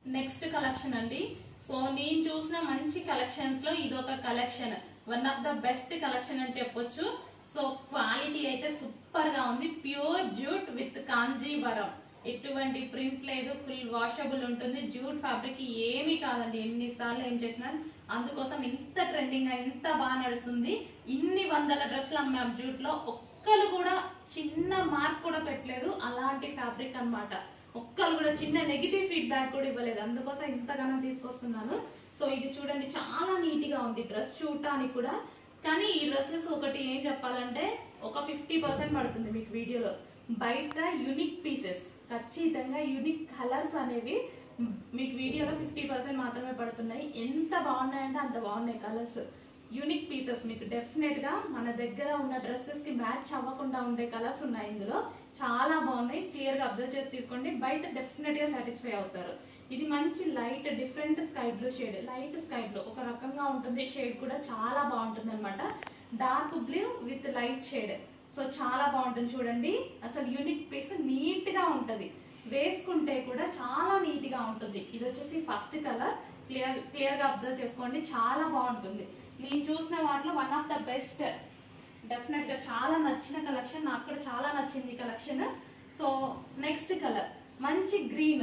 Next collection అండి. So నేను చూసిన మంచి కలెక్షన్స్ లో ఇదొక collection, one of the best collection అని చెప్పొచ్చు. సో క్వాలిటీ అయితే సూపర్ గా ఉంది. ప్యూర్ జూట్ విత్ కాంజీవరం, ఎటువంటి ప్రింట్ లేదు, ఫుల్ వాషబుల్ ఉంటుంది. జూట్ ఫ్యాబ్రిక్ ఏమీ కాదండి, ఎన్నిసార్లు ఏం చేసినా. అందుకోసం ఇంత ట్రెండింగ్ గా ఇంత బాగా నడుస్తుంది. ఇన్ని వందల డ్రెస్సులు అమ్మాం జూట్ లో, ఒక్కరు కూడా చిన్న మార్క్ కూడా పెట్టలేదు. అలాంటి ఫ్యాబ్రిక్ అన్నమాట. ఒక్కరు కూడా చిన్న నెగిటివ్ ఫీడ్బ్యాక్ కూడా ఇవ్వలేదు. అందుకోసం ఇంతగానో తీసుకొస్తున్నాను. సో ఇది చూడండి, చాలా నీట్ గా ఉంది డ్రెస్ చూడటానికి కూడా. కానీ ఈ డ్రెస్సెస్ ఒకటి ఏం చెప్పాలంటే ఒక 50% పడుతుంది మీకు వీడియోలో. బయట యూనిక్ పీసెస్, ఖచ్చితంగా యూనిక్ కలర్స్ అనేవి మీకు వీడియోలో 50% మాత్రమే పడుతున్నాయి. ఎంత బాగున్నాయంటే అంత బాగున్నాయి కలర్స్. యూనిక్ పీసెస్ మీకు డెఫినెట్ గా మన దగ్గర ఉన్న డ్రెస్సెస్ కి మ్యాచ్ అవ్వకుండా ఉండే కలర్స్ ఉన్నాయి ఇందులో. చాలా బాగున్నాయి, క్లియర్ గా అబ్జర్వ్ చేసి తీసుకోండి. బయట డెఫినెట్ గా సాటిస్ఫై అవుతారు. ఇది మంచి light different sky blue shade, light sky blue ఒక రకంగా ఉంటుంది. షేడ్ కూడా చాలా బాగుంటుంది అనమాట. Dark blue with light shade. So చాలా బాగుంటుంది చూడండి. అసలు యూనిక్ పీస్, నీట్ గా ఉంటది, వేసుకుంటే కూడా చాలా నీట్ గా ఉంటుంది. ఇది వచ్చేసి ఫస్ట్ కలర్. క్లియర్ గా అబ్జర్వ్ చేసుకోండి, చాలా బాగుంటుంది. నేను చూసిన వాటిలో one of the best. Definite గా చాలా నచ్చిన కలెక్షన్, నాకు కూడా చాలా నచ్చింది కలెక్షన్. సో నెక్స్ట్ కలర్ మంచి green,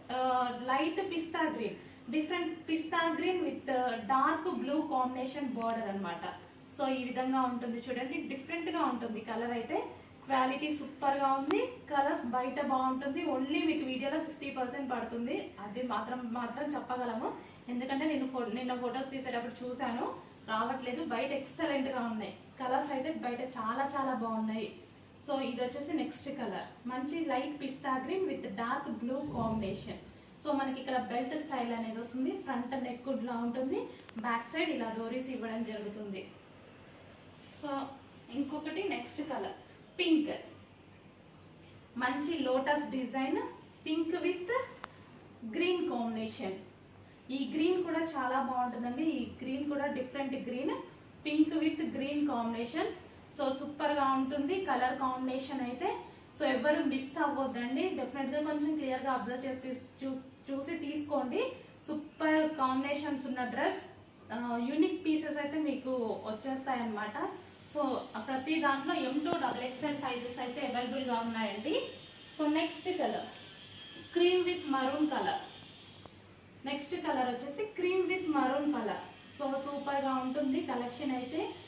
light pista green, different pista green with dark blue combination border అన్నమాట. సో ఈ విధంగా ఉంటుంది చూడండి, డిఫరెంట్ గా ఉంటుంది కలర్ అయితే. క్వాలిటీ సూపర్ గా ఉంది. కలర్స్ బయట బాగుంటుంది, ఓన్లీ మీకు వీడియోలో 50% పడుతుంది. అది మాత్రం చెప్పగలము. ఎందుకంటే నేను నిన్న ఫొటోస్ తీసేటప్పుడు చూసాను, రావట్లేదు. బయట ఎక్సలెంట్ గా ఉన్నాయి కలర్స్ అయితే, బయట చాలా చాలా బాగున్నాయి. సో ఇది వచ్చేసి నెక్స్ట్ కలర్, మంచి light pista green with dark blue combination. So మనకి ఇక్కడ బెల్ట్ స్టైల్ అనేది వస్తుంది. ఫ్రంట్ నెక్ లా ఉంటుంది, బ్యాక్ సైడ్ ఇలా డోరీస్ ఇవ్వడం జరుగుతుంది. సో ఇంకొకటి నెక్స్ట్ కలర్ పింక్, మంచి lotus design, pink with green combination. ఈ గ్రీన్ కూడా చాలా బాగుంటుందండి. ఈ గ్రీన్ కూడా different green, pink with green combination. So super గా ఉంటుంది కలర్ కాంబినేషన్ అయితే. సో ఎవరు మిస్ అవ్వద్దండి, డెఫినెట్ గా కొంచెం క్లియర్ గా అబ్జర్వ్ చేసి చూసి తీసుకోండి. సూపర్ కాంబినేషన్స్ ఉన్న డ్రెస్, యూనిక్ పీసెస్ అయితే మీకు వచ్చేస్తాయి అన్నమాట. సో ప్రతి దాంట్లో M2 XXL సైజెస్ అయితే అవైలబుల్ గా ఉన్నాయండి. So next colour cream with maroon colour. Next colour వచ్చేసి cream with maroon colour. So super గా ఉంటుంది కలెక్షన్ అయితే.